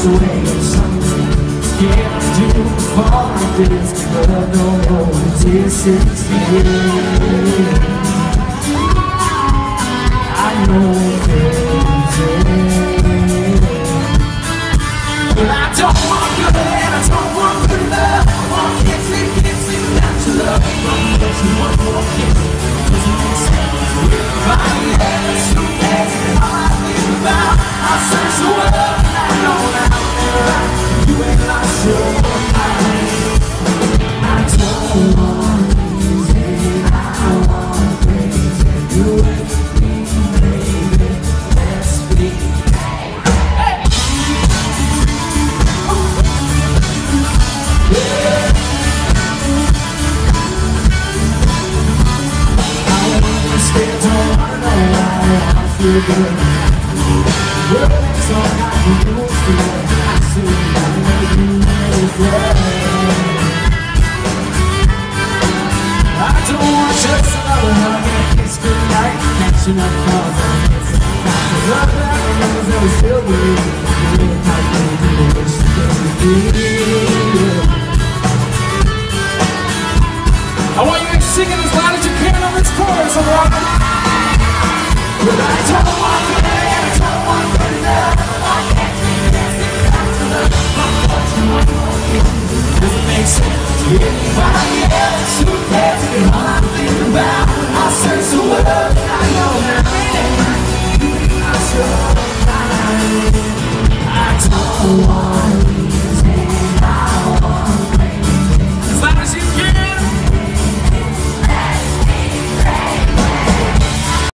way of something can't do for this, but I don't know what this is. I know crazy, but I don't want good and I don't want good love. I want kids and not to love. I'm looking one more kiss. Doesn't make sense. If I ever so bad, all I think about, I'll search the world and I know now. You ain't lost your mind. I don't want easy, I want crazy. Do everything, baby. Let's be. Hey! Yeah. I wanna stay, don't wanna know why I feel good. Work makes all I can do feel. I don't want just another hug and a kiss goodnight. Catching up calls and kissing. Love that remembers that we still believe. You live how you do the wish you could be. I want you to sing it as loud as you can on this chorus, alright? But I don't want to be, I don't want to be there. I can't be dancing back to the doesn't make sense. If I ever so bad, all I think about, I'll